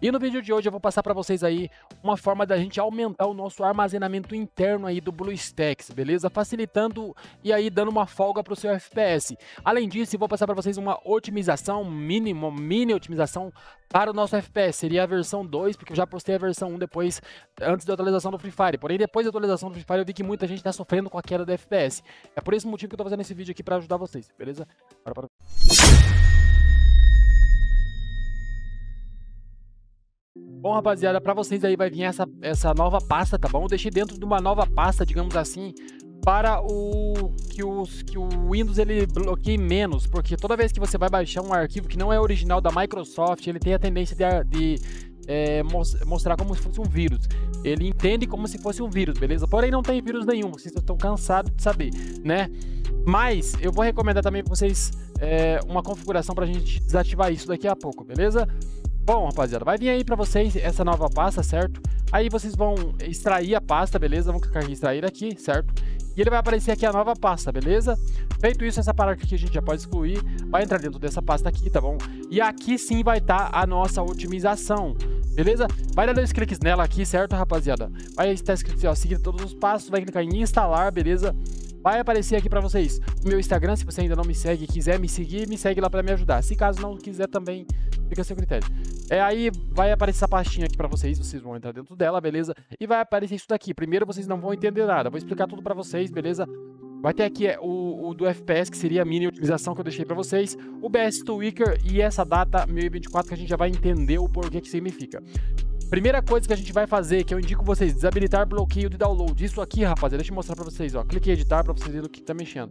E no vídeo de hoje eu vou passar para vocês aí uma forma da gente aumentar o nosso armazenamento interno aí do BlueStacks, beleza? Facilitando e aí dando uma folga para o seu FPS. Além disso, eu vou passar para vocês uma otimização mini otimização para o nosso FPS. Seria a versão 2, porque eu já postei a versão 1 depois, antes da atualização do Free Fire. Porém, depois da atualização do Free Fire, eu vi que muita gente está sofrendo com a queda do FPS. É por esse motivo que eu tô fazendo esse vídeo aqui para ajudar vocês, beleza? Bora. Bom, rapaziada, para vocês aí vai vir essa nova pasta, tá bom? Eu deixei dentro de uma nova pasta, digamos assim, para que o Windows ele bloqueie menos, porque toda vez que você vai baixar um arquivo que não é original da Microsoft, ele tem a tendência de mostrar como se fosse um vírus. Ele entende como se fosse um vírus, beleza? Porém não tem vírus nenhum, vocês estão cansados de saber, né? Mas eu vou recomendar também para vocês uma configuração para a gente desativar isso daqui a pouco, beleza? Bom, rapaziada, vai vir aí para vocês essa nova pasta, certo? Aí vocês vão extrair a pasta, beleza? Vamos clicar em extrair aqui, certo? E ele vai aparecer aqui a nova pasta, beleza? Feito isso, essa parte aqui a gente já pode excluir. Vai entrar dentro dessa pasta aqui, tá bom? E aqui sim vai estar a nossa otimização, beleza? Vai dar 2 cliques nela aqui, certo, rapaziada? Vai estar escrito assim, ó, seguir todos os passos. Vai clicar em instalar, beleza? Vai aparecer aqui pra vocês o meu Instagram. Se você ainda não me segue e quiser me seguir, me segue lá pra me ajudar. Se caso não quiser também, fica a seu critério. Aí vai aparecer essa pastinha aqui pra vocês. Vocês vão entrar dentro dela, beleza? E vai aparecer isso daqui. Primeiro vocês não vão entender nada. Vou explicar tudo pra vocês, beleza? Vai ter aqui o do FPS, que seria a mini utilização que eu deixei pra vocês. O BS Tweaker e essa data 1024 que a gente já vai entender o porquê que significa. Primeira coisa que a gente vai fazer, que eu indico vocês, desabilitar bloqueio de download. Isso aqui, rapaziada, deixa eu mostrar pra vocês, ó. Clique em editar pra vocês verem o que tá mexendo.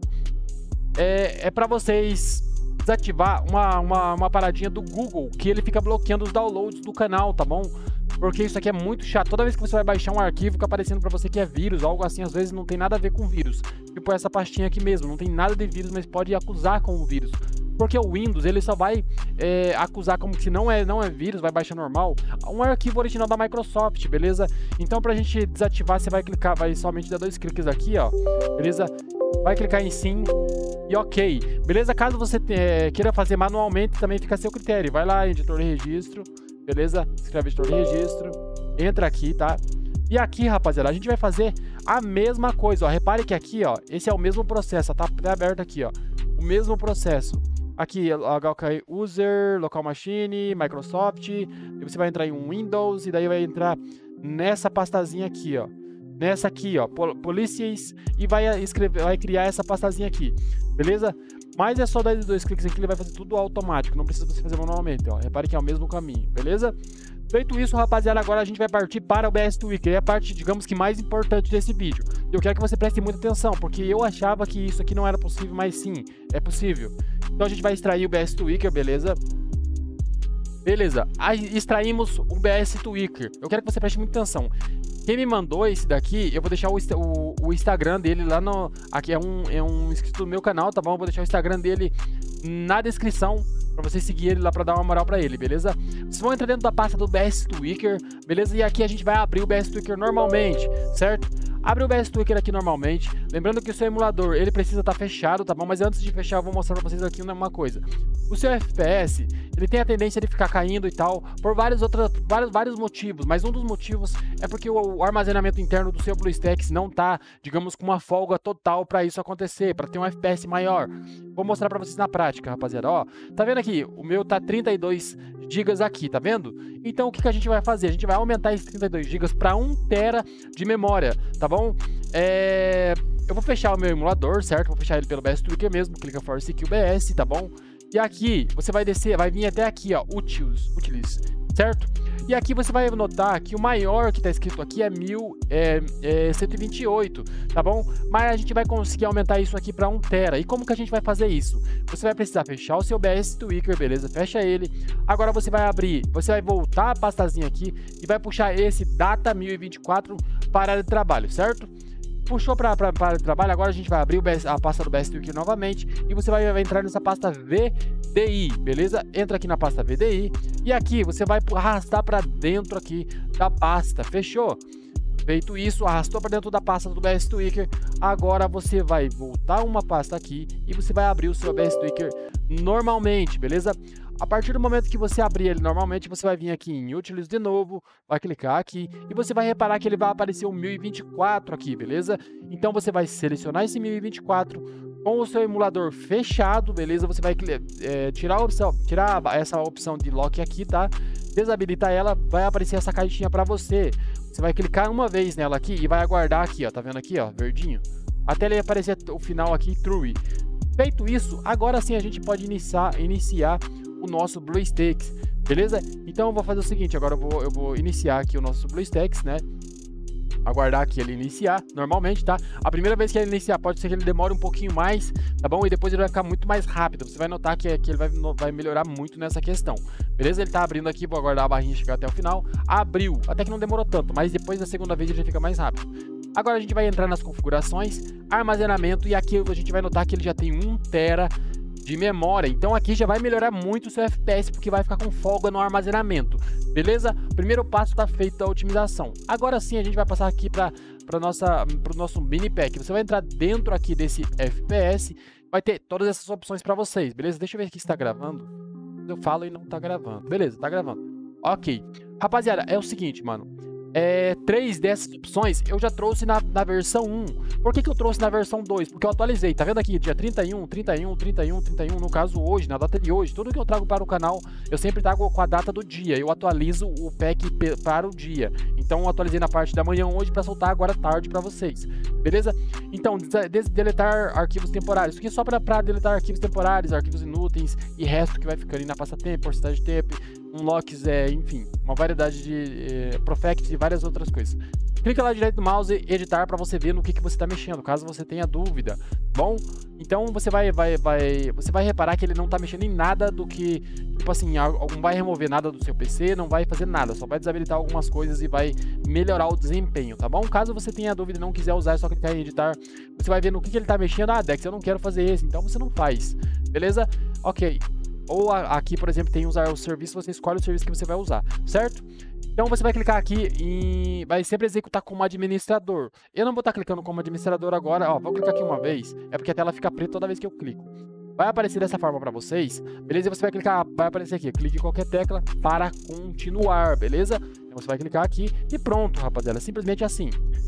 É pra vocês desativar uma paradinha do Google, que ele fica bloqueando os downloads do canal, tá bom? Porque isso aqui é muito chato. Toda vez que você vai baixar um arquivo, fica aparecendo pra você que é vírus, algo assim, às vezes não tem nada a ver com vírus. Tipo essa pastinha aqui mesmo, não tem nada de vírus, mas pode acusar como vírus. Porque o Windows, ele só vai acusar como que não é vírus, vai baixar normal, um arquivo original da Microsoft, beleza? Então pra gente desativar, você vai clicar, vai somente dar 2 cliques aqui, ó, beleza? Vai clicar em sim e ok, beleza? Caso você queira fazer manualmente, também fica a seu critério. Vai lá, editor de registro, beleza? Escreve editor de registro, entra aqui, tá? E aqui, rapaziada, a gente vai fazer a mesma coisa, ó. Repare que aqui, ó, esse é o mesmo processo, tá aberto aqui, ó, o mesmo processo. Aqui, HK User, Local Machine, Microsoft, e você vai entrar em um Windows, e daí vai entrar nessa pastazinha aqui, ó. Nessa aqui, ó, Policies, e vai criar essa pastazinha aqui, beleza? Mas é só dar 2 cliques aqui, ele vai fazer tudo automático, não precisa você fazer manualmente, ó. Repare que é o mesmo caminho, beleza? Feito isso, rapaziada, agora a gente vai partir para o BS Tweaker, é a parte, digamos que mais importante desse vídeo. Eu quero que você preste muita atenção, porque eu achava que isso aqui não era possível, mas sim, é possível. Então a gente vai extrair o BS Tweaker, beleza? Beleza, aí extraímos o BS Tweaker. Eu quero que você preste muita atenção. Quem me mandou esse daqui, eu vou deixar o Instagram dele lá no... Aqui é um inscrito do meu canal, tá bom? Eu vou deixar o Instagram dele na descrição pra você seguir ele lá pra dar uma moral pra ele, beleza? Vocês vão entrar dentro da pasta do BS Tweaker, beleza? E aqui a gente vai abrir o BS Tweaker normalmente, certo? Abre o BS Tweaker aqui normalmente. Lembrando que o seu emulador, ele precisa estar fechado, tá bom? Mas antes de fechar, eu vou mostrar pra vocês aqui uma coisa. O seu FPS, ele tem a tendência de ficar caindo e tal, por vários motivos. Mas um dos motivos é porque o armazenamento interno do seu BlueStacks não tá, digamos, com uma folga total pra isso acontecer, pra ter um FPS maior. Vou mostrar pra vocês na prática, rapaziada. Ó, tá vendo aqui? O meu tá 32 GB aqui, tá vendo? Então o que a gente vai fazer? A gente vai aumentar esses 32 GB para 1 TB de memória, tá bom? Eu vou fechar o meu emulador, certo? Vou fechar ele pelo BS Tweaker mesmo, clica Force Key BS, tá bom? E aqui, você vai descer, vai vir até aqui, ó, Utils, certo? E aqui você vai notar que o maior que está escrito aqui é 1128, tá bom? Mas a gente vai conseguir aumentar isso aqui para 1 TB. E como que a gente vai fazer isso? Você vai precisar fechar o seu BS Tweaker, beleza? Fecha ele. Agora você vai abrir, você vai voltar a pastazinha aqui e vai puxar esse Data 1024 para a área de trabalho, certo? Puxou para o trabalho, agora a gente vai abrir a pasta do BS Tweaker novamente e você vai entrar nessa pasta VDI, beleza? Entra aqui na pasta VDI e aqui você vai arrastar para dentro aqui da pasta, fechou? Feito isso, arrastou para dentro da pasta do BS Tweaker, agora você vai voltar uma pasta aqui e você vai abrir o seu BS Tweaker normalmente, beleza? A partir do momento que você abrir ele normalmente, você vai vir aqui em Utilities de novo, vai clicar aqui e você vai reparar que ele vai aparecer o 1024 aqui, beleza? Então você vai selecionar esse 1024 com o seu emulador fechado, beleza? Você vai tirar essa opção de lock aqui, tá? Desabilitar ela, vai aparecer essa caixinha para você. Você vai clicar uma vez nela aqui e vai aguardar aqui, ó, tá vendo aqui, ó, verdinho? Até ele aparecer o final aqui, true. Feito isso, agora sim a gente pode iniciar o nosso BlueStacks, beleza? Então eu vou fazer o seguinte, agora eu vou iniciar aqui o nosso BlueStacks, né? Aguardar aqui ele iniciar, normalmente, tá? A primeira vez que ele iniciar, pode ser que ele demore um pouquinho mais, tá bom? E depois ele vai ficar muito mais rápido. Você vai notar que ele vai melhorar muito nessa questão. Beleza? Ele tá abrindo aqui, vou aguardar a barrinha chegar até o final. Abriu, até que não demorou tanto, mas depois da segunda vez ele já fica mais rápido. Agora a gente vai entrar nas configurações, armazenamento, e aqui a gente vai notar que ele já tem 1 TB de memória. Então aqui já vai melhorar muito o seu FPS, porque vai ficar com folga no armazenamento. Beleza? O primeiro passo está feito da otimização. Agora sim a gente vai passar aqui para o nosso mini pack. Você vai entrar dentro aqui desse FPS, vai ter todas essas opções para vocês, beleza? Deixa eu ver aqui se está gravando. Eu falo e não está gravando. Beleza, está gravando. Ok. Rapaziada, é o seguinte, mano. 3 dessas opções eu já trouxe na versão 1. Por que eu trouxe na versão 2? Porque eu atualizei, tá vendo aqui? Dia 31, 31, 31, 31, no caso hoje, na data de hoje. Tudo que eu trago para o canal, eu sempre trago com a data do dia. Eu atualizo o pack para o dia. Então eu atualizei na parte da manhã hoje para soltar agora tarde para vocês. Beleza? Então, deletar arquivos temporários. Isso aqui é só para deletar arquivos temporários, arquivos inúteis e resto que vai ficando aí na pasta-tempo, porcentagem de tempo, unlocks, enfim, uma variedade de Profect e várias outras coisas. Clica lá direito do mouse, editar, para você ver no que você está mexendo, caso você tenha dúvida, bom? Então você vai reparar que ele não está mexendo em nada do que, tipo assim, não vai remover nada do seu PC, não vai fazer nada, só vai desabilitar algumas coisas e vai melhorar o desempenho, tá bom? Caso você tenha dúvida e não quiser usar, é só clicar em editar, você vai ver no que ele está mexendo. Ah, Dex, eu não quero fazer esse, então você não faz, beleza? Ok. Ou aqui, por exemplo, tem usar o serviço, você escolhe o serviço que você vai usar, certo? Então você vai clicar aqui e vai sempre executar como administrador. Eu não vou estar clicando como administrador agora, ó, vou clicar aqui uma vez, é porque a tela fica preta toda vez que eu clico. Vai aparecer dessa forma para vocês, beleza? E você vai clicar, vai aparecer aqui, clique em qualquer tecla para continuar, beleza? Então você vai clicar aqui e pronto, rapaziada, simplesmente assim.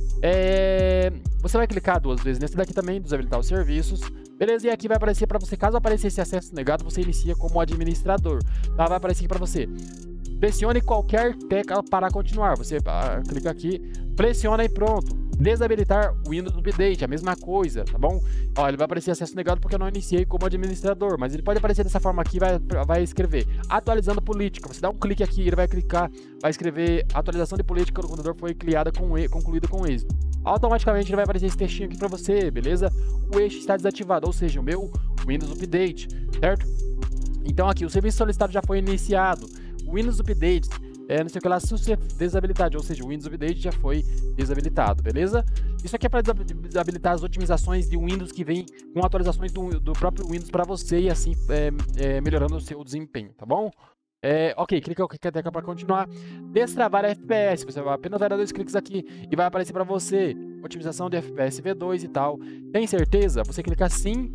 Você vai clicar 2 vezes nesse daqui também, desabilitar os serviços, beleza? E aqui vai aparecer para você, caso apareça esse acesso negado, você inicia como administrador, tá? Vai aparecer aqui para você. Pressione qualquer tecla para continuar. Você clica aqui, pressiona e pronto. Desabilitar o Windows Update, a mesma coisa, tá bom? Ó, ele vai aparecer acesso negado porque eu não iniciei como administrador, mas ele pode aparecer dessa forma aqui, vai escrever atualizando política. Você dá um clique aqui, ele vai clicar, vai escrever atualização de política do computador foi concluída com êxito. Automaticamente ele vai aparecer esse textinho aqui para você, beleza? O eixo está desativado, ou seja, o meu Windows Update, certo? Então aqui, o serviço solicitado já foi iniciado. O Windows Update, não sei o que lá, desabilitado, ou seja, o Windows Update já foi desabilitado, beleza? Isso aqui é para desabilitar as otimizações de Windows que vem com atualizações do próprio Windows para você e assim melhorando o seu desempenho, tá bom? Ok, clica em qualquer tecla para continuar. Destravar FPS, você vai apenas dar 2 cliques aqui e vai aparecer para você otimização de FPS V2 e tal. Tem certeza? Você clica sim,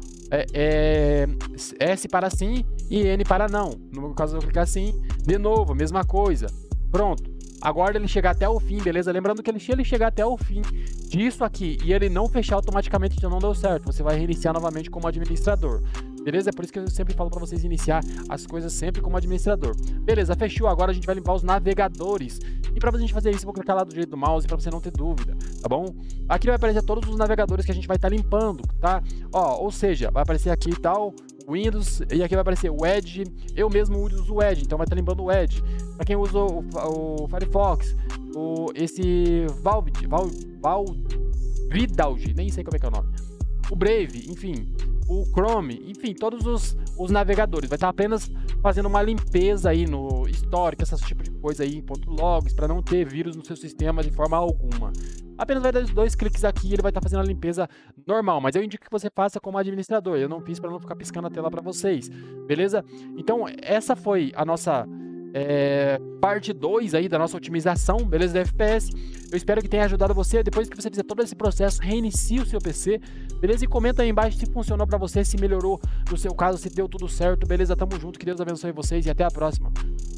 S para sim e N para não. No meu caso eu vou clicar sim, de novo, mesma coisa. Pronto. Aguarda ele chegar até o fim, beleza? Lembrando que se ele chegar até o fim disso aqui e ele não fechar automaticamente, então não deu certo. Você vai reiniciar novamente como administrador. Beleza? É por isso que eu sempre falo para vocês iniciar as coisas sempre como administrador. Beleza, fechou. Agora a gente vai limpar os navegadores. E para a gente fazer isso, eu vou clicar lá do direito do mouse para você não ter dúvida, tá bom? Aqui vai aparecer todos os navegadores que a gente vai estar limpando, tá? Ó, ou seja, vai aparecer aqui e tal, Windows, e aqui vai aparecer o Edge. Eu mesmo uso o Edge, então vai estar limpando o Edge. Para quem usa o Firefox, esse Vidalg, nem sei como é que é o nome. O Brave, enfim, o Chrome, enfim, todos os navegadores. Vai estar apenas fazendo uma limpeza aí no histórico, esse tipo de coisa aí, em .logs, para não ter vírus no seu sistema de forma alguma. Apenas vai dar 2 cliques aqui e ele vai estar fazendo a limpeza normal, mas eu indico que você faça como administrador. Eu não fiz para não ficar piscando a tela para vocês, beleza? Então, essa foi a nossa parte 2 aí da nossa otimização, beleza, do FPS. Eu espero que tenha ajudado você. Depois que você fizer todo esse processo, reinicie o seu PC, beleza? E comenta aí embaixo se funcionou pra você, se melhorou no seu caso, se deu tudo certo, beleza? Tamo junto, que Deus abençoe vocês e até a próxima.